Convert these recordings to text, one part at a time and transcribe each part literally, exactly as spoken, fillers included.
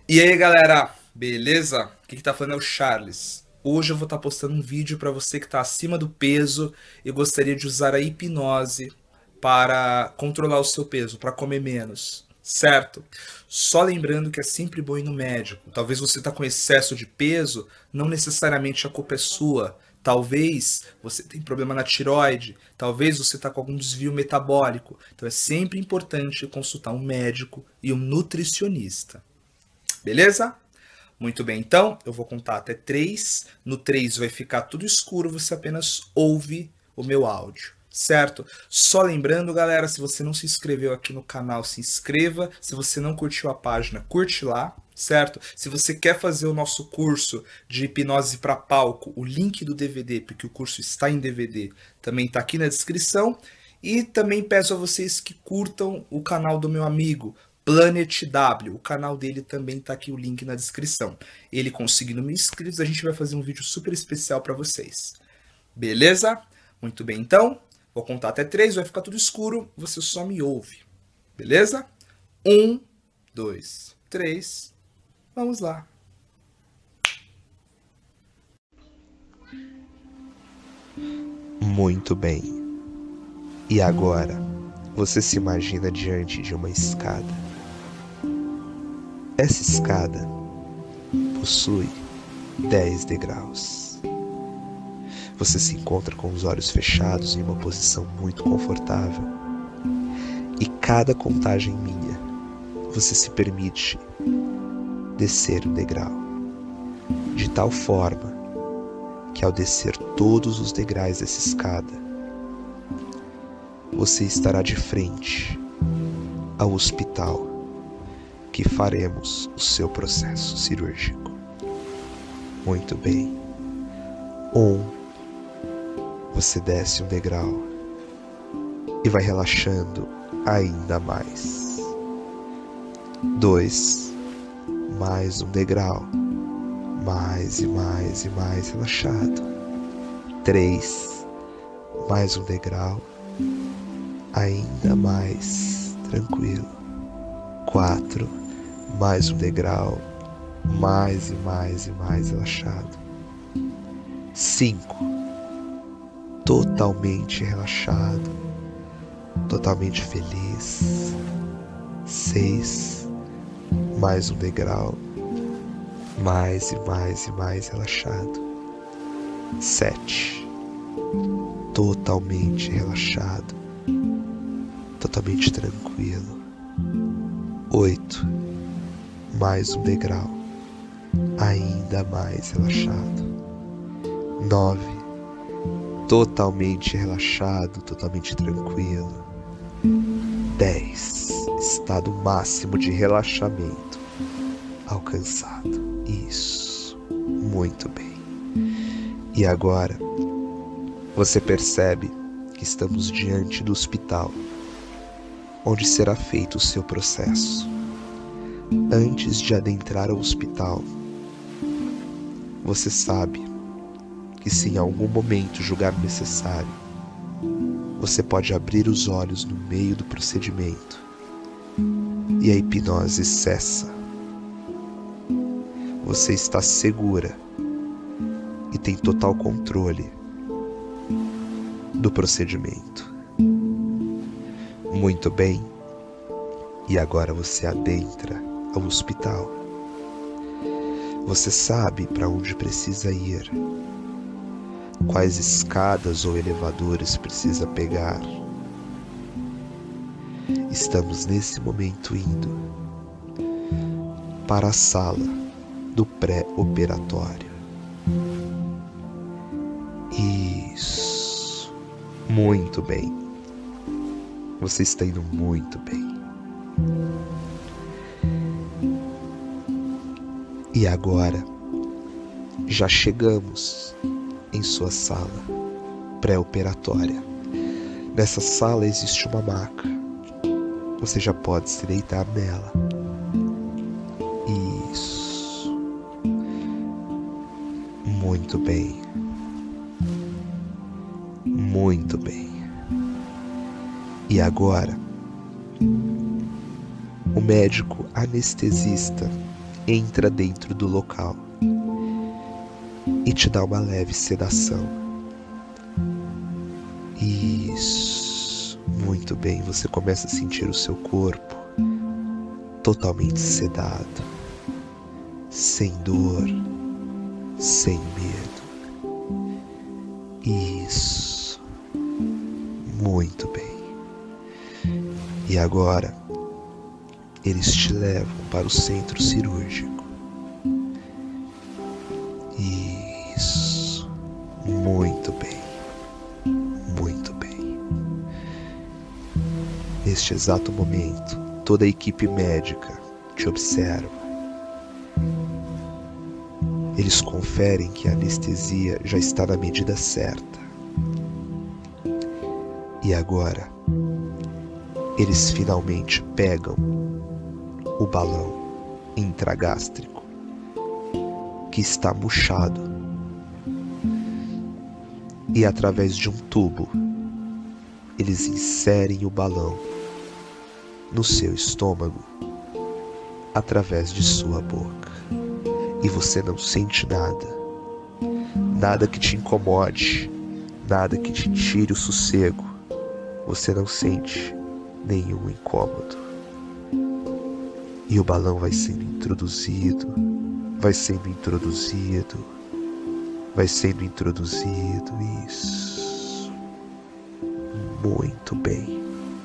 E aí galera, beleza? Aqui que tá falando é o Charles. Hoje eu vou estar postando um vídeo para você que está acima do peso e gostaria de usar a hipnose para controlar o seu peso, para comer menos, certo? Só lembrando que é sempre bom ir no médico. Talvez você está com excesso de peso, não necessariamente a culpa é sua. Talvez você tenha problema na tireoide, talvez você está com algum desvio metabólico. Então é sempre importante consultar um médico e um nutricionista. Beleza? Muito bem, então eu vou contar até três. No três vai ficar tudo escuro, você apenas ouve o meu áudio, certo? Só lembrando, galera, se você não se inscreveu aqui no canal, se inscreva. Se você não curtiu a página, curte lá, certo? Se você quer fazer o nosso curso de hipnose para palco, o link do D V D, porque o curso está em D V D, também está aqui na descrição. E também peço a vocês que curtam o canal do meu amigo, Planet W, o canal dele também tá aqui o link na descrição. Ele conseguindo mil inscritos, a gente vai fazer um vídeo super especial para vocês. Beleza? Muito bem, então. Vou contar até três, vai ficar tudo escuro, você só me ouve. Beleza? Um, dois, três. Vamos lá. Muito bem. E agora, você se imagina diante de uma escada. Essa escada possui dez degraus. Você se encontra com os olhos fechados em uma posição muito confortável. E cada contagem minha, você se permite descer um degrau. De tal forma que ao descer todos os degraus dessa escada, você estará de frente ao hospital que faremos o seu processo cirúrgico. Muito bem. Um, você desce um degrau e vai relaxando ainda mais. Dois, mais um degrau, mais e mais e mais relaxado. Três, mais um degrau, ainda mais tranquilo. Quatro, mais um degrau, mais e mais e mais relaxado. Cinco, totalmente relaxado, totalmente feliz. Seis, mais um degrau, mais e mais e mais relaxado. Sete, totalmente relaxado, totalmente tranquilo. Oito, mais um degrau, ainda mais relaxado. Nove, totalmente relaxado, totalmente tranquilo. Dez, estado máximo de relaxamento alcançado. Isso, muito bem. E agora, você percebe que estamos diante do hospital, onde será feito o seu processo. Antes de adentrar ao hospital, você sabe que se em algum momento julgar necessário, você pode abrir os olhos no meio do procedimento e a hipnose cessa. Você está segura e tem total controle do procedimento. Muito bem. E agora você adentra ao hospital. Você sabe para onde precisa ir, quais escadas ou elevadores precisa pegar. Estamos nesse momento indo para a sala do pré-operatório. Isso. Muito bem. Você está indo muito bem. E agora, já chegamos em sua sala pré-operatória. Nessa sala existe uma maca. Você já pode se deitar nela. Isso. Muito bem. Muito bem. E agora, o médico anestesista entra dentro do local e te dá uma leve sedação. Isso, muito bem, você começa a sentir o seu corpo totalmente sedado, sem dor, sem medo. Isso, muito bem. E agora, eles te levam para o centro cirúrgico. Isso, muito bem, muito bem. Neste exato momento, toda a equipe médica te observa. Eles conferem que a anestesia já está na medida certa. E agora, eles finalmente pegam o balão intragástrico que está murchado e, através de um tubo, eles inserem o balão no seu estômago através de sua boca. E você não sente nada, nada que te incomode, nada que te tire o sossego. Você não sente nenhum incômodo. E o balão vai sendo introduzido, vai sendo introduzido, vai sendo introduzido. Isso. Muito bem.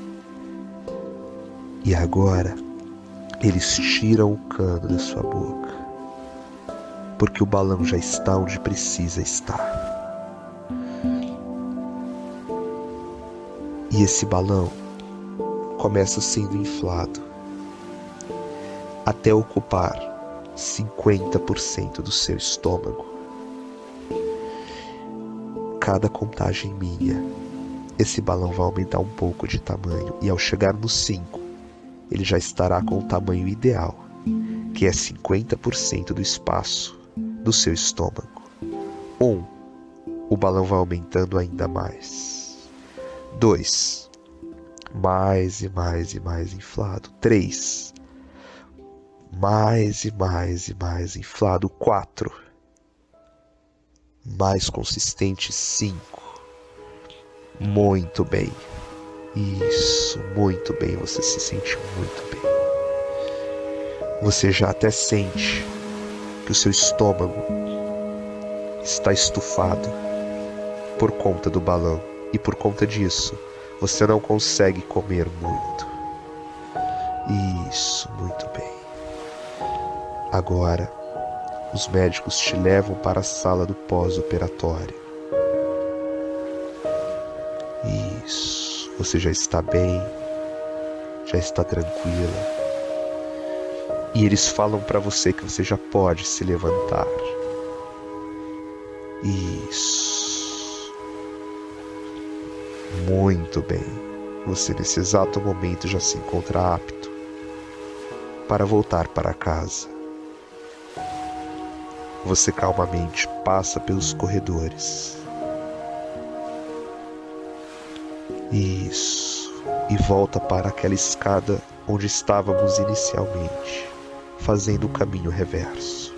E agora, eles tiram o cano da sua boca, porque o balão já está onde precisa estar. E esse balão começa sendo inflado até ocupar cinquenta por cento do seu estômago. Cada contagem minha, esse balão vai aumentar um pouco de tamanho, e ao chegar no cinco, ele já estará com o tamanho ideal, que é cinquenta por cento do espaço do seu estômago. Um, o balão vai aumentando ainda mais. Dois, mais e mais e mais inflado. Três, mais e mais e mais inflado. Quatro, mais consistente. Cinco, muito bem. Isso, muito bem, você se sente muito bem. Você já até sente que o seu estômago está estufado por conta do balão, e por conta disso você não consegue comer muito. Isso, muito bem. Agora os médicos te levam para a sala do pós-operatório. Isso, você já está bem, já está tranquila. E eles falam para você que você já pode se levantar. Isso. Muito bem. Você nesse exato momento já se encontra apto para voltar para casa. Você calmamente passa pelos corredores. Isso. E volta para aquela escada onde estávamos inicialmente, fazendo o caminho reverso.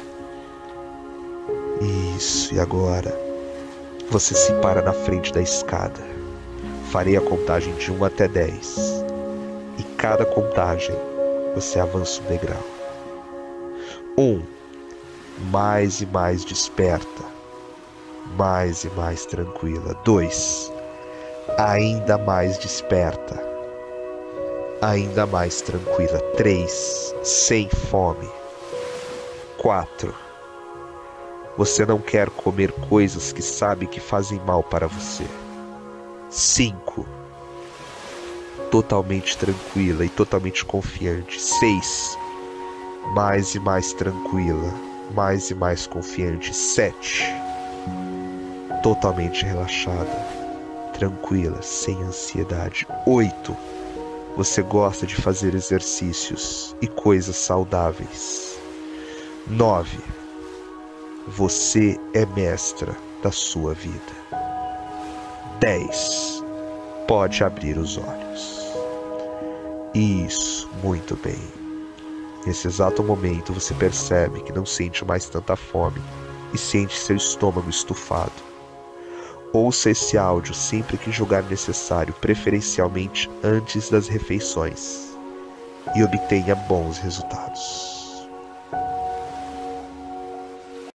Isso, e agora você se para na frente da escada. Farei a contagem de um até dez, e cada contagem você avança um degrau. Um, mais e mais desperta, mais e mais tranquila. Dois, ainda mais desperta, ainda mais tranquila. Três, sem fome. Quatro, você não quer comer coisas que sabe que fazem mal para você. Cinco, totalmente tranquila e totalmente confiante. Seis, mais e mais tranquila, mais e mais confiante. Sete, totalmente relaxada, tranquila, sem ansiedade. Oito, você gosta de fazer exercícios e coisas saudáveis. Nove, você é mestra da sua vida. Dez, pode abrir os olhos. Isso, muito bem. Nesse exato momento você percebe que não sente mais tanta fome e sente seu estômago estufado. Ouça esse áudio sempre que julgar necessário, preferencialmente antes das refeições, e obtenha bons resultados.